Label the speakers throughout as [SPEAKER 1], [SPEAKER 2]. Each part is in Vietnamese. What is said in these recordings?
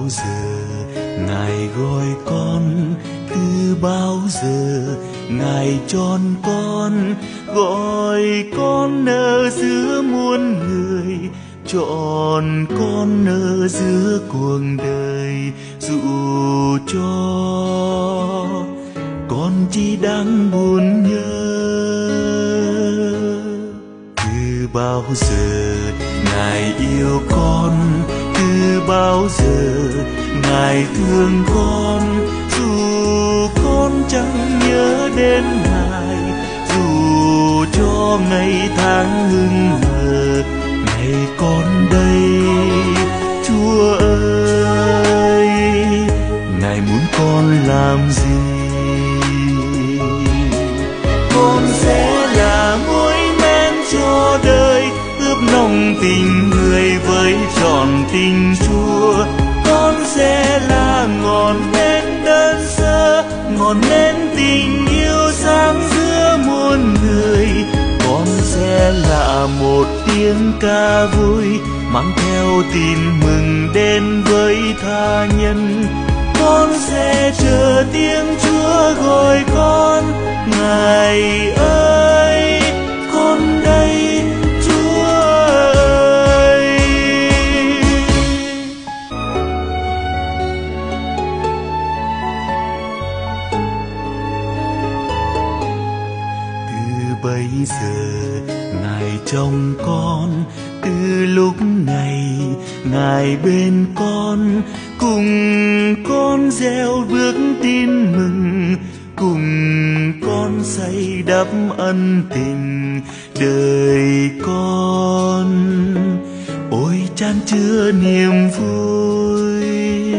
[SPEAKER 1] giờ Ngài gọi con, từ bao giờ Ngài chọn con, gọi con ở giữa muôn người, chọn con ở giữa cuộc đời. Dù cho con chỉ đang buồn nhớ, từ bao giờ Ngài yêu con, từ bao giờ Ngài thương con. Dù con chẳng nhớ đến Ngài, dù cho ngày tháng ngừng ngờ, ngày con đây Chúa ơi, Ngài muốn con làm gì? Con sẽ là muối men cho đời, ướp nồng tình người với trọn tình Chúa. Con sẽ là ngọn nến đơn sơ, ngọn nến tình yêu sáng giữa muôn người. Con sẽ là một tiếng ca vui, mang theo tin mừng đến với tha nhân. Con sẽ chờ tiếng Chúa gọi con, Ngài ơi, con đây Chúa ơi. Từ bây giờ Ngài trông con, từ lúc này Ngài bên con, cùng con gieo bước tin mừng, cùng con xây đắp ân tình đời con. Ôi chan chứa niềm vui,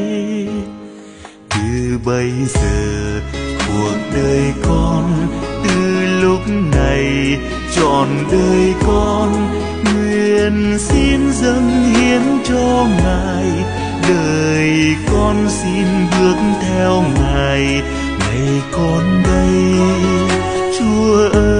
[SPEAKER 1] từ bây giờ cuộc đời con, từ lúc này trọn đời con, nguyện xin dâng hiến cho Ngài. Đời con xin bước theo Ngài, ngày con đây Chúa ơi.